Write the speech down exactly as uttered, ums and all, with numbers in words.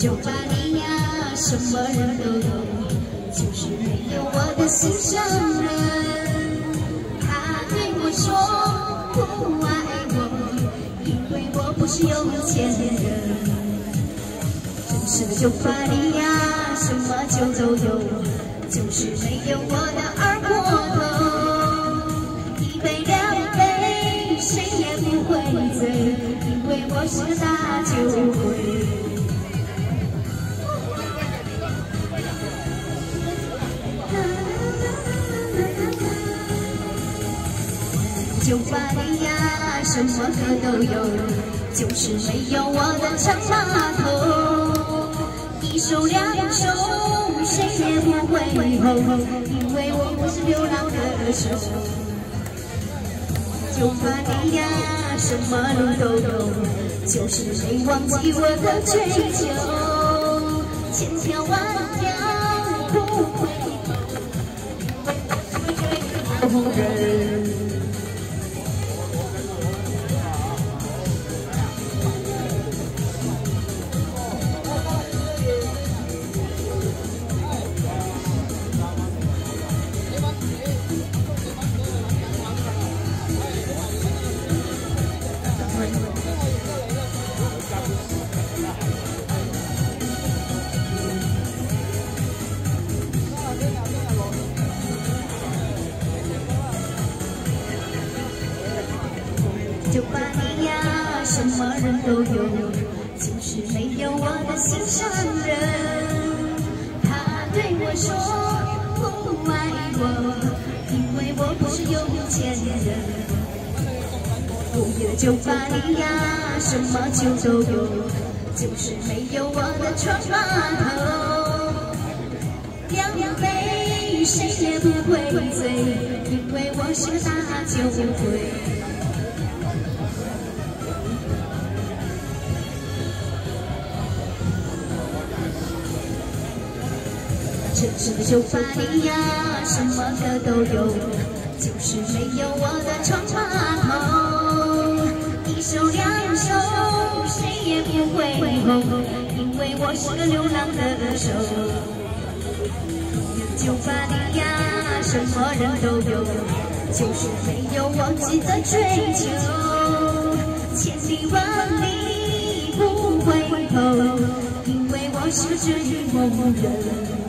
酒吧里呀，什么人都有，就是没有我的心上人。他对我说不爱我，因为我不是有钱人。真实的酒吧里呀，什么酒都有，就是没有我的二锅头。一杯两杯，谁也不会醉，因为我是个大酒鬼。 酒吧里呀，什么歌都有，就是没有我的唱码头。一首两首，谁也不会吼，因为我不是流浪歌手。酒吧里呀，什么路都有，就是没忘记我的追求。千条万条不回头，因为我人。 酒吧里呀，什么人都有，就是没有我的心上人。他对我说不爱我，因为我不是有钱人。午夜的酒吧里呀，什么酒都有，就是没有我的床码头。两杯谁也不会醉，因为我是个大酒鬼。 城市的酒吧里呀，什么歌都有，就是没有我的床码头。一首两首，谁也不会吼，因为我是个流浪歌手。酒吧里呀，什么人都有，就是没有我自己的追求。千里万里不回头，因为我是个追梦人。